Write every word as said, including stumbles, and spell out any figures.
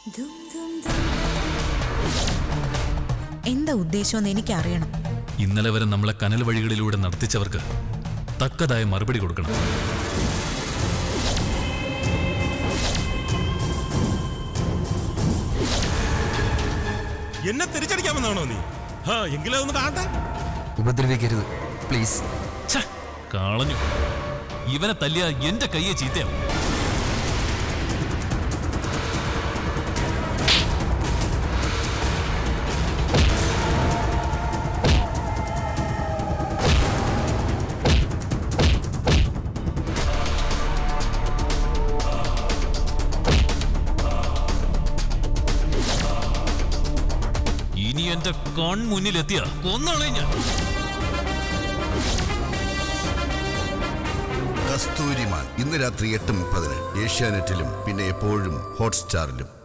എന്താ ഉദ്ദേശമെന്ന് എനിക്ക് അറിയണം. ഇന്നലെ വരെ നമ്മളെ കനൽ വഴികളിലൂടെ നടത്തിച്ചവർക്ക് തക്കതായ മറുപടി കൊടുക്കണം. എന്നെ തിരിച്ചടിക്കാമെന്നാണോ നീ? എങ്കിലും ഒന്ന് കാണട്ടെ. ഉപദ്രവിക്കരുത് പ്ലീസ്. കളഞ്ഞു. ഇവനെ തല്ലിയ എന്റെ കയ്യെ ചീത്തയാവും. ഇനി എന്റെ കൺമുന്നിലെത്തിയ കൊന്നാളെ ഞാൻ. കസ്തൂരിമാൻ ഇന്ന് രാത്രി എട്ട് മുപ്പതിന് ഏഷ്യാനെറ്റിലും പിന്നെ എപ്പോഴും ഹോട്ട്സ്റ്റാറിലും.